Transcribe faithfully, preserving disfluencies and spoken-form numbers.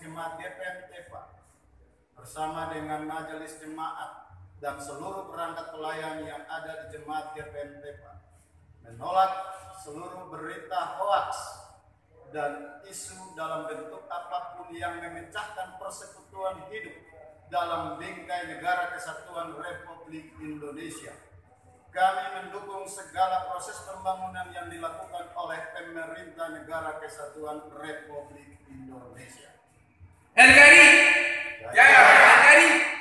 Jemaat G P N Tepa bersama dengan Majelis Jemaat dan seluruh perangkat pelayan yang ada di Jemaat G P N Tepa menolak seluruh berita hoaks dan isu dalam bentuk apapun yang memecahkan persekutuan hidup dalam bingkai negara kesatuan Republik Indonesia. Kami mendukung segala proses pembangunan yang dilakukan oleh pemerintah negara kesatuan Republik Indonesia. N K R I, Jaya N K R I.